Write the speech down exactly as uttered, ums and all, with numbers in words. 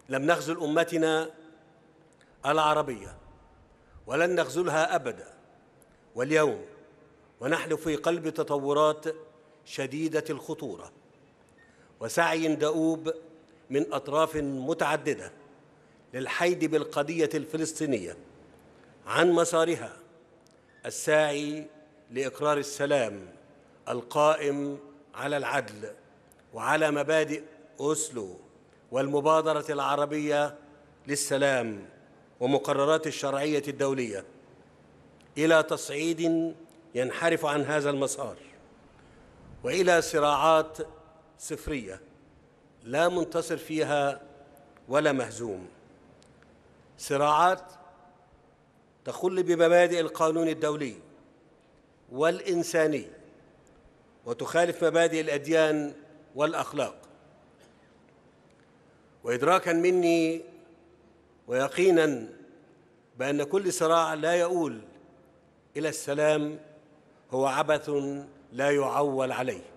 لم نخذل أمتنا العربية ولن نخذلها أبدا، واليوم ونحن في قلب تطورات شديدة الخطورة وسعي دؤوب من أطراف متعددة للحيد بالقضية الفلسطينية عن مسارها الساعي لإقرار السلام القائم على العدل وعلى مبادئ أوسلو والمبادرة العربية للسلام ومقررات الشرعية الدولية، إلى تصعيد ينحرف عن هذا المسار وإلى صراعات صفرية لا منتصر فيها ولا مهزوم، صراعات تخل بمبادئ القانون الدولي والإنساني وتخالف مبادئ الأديان والأخلاق. وإدراكاً مني ويقيناً بأن كل صراع لا يؤول إلى السلام هو عبث لا يعول عليه.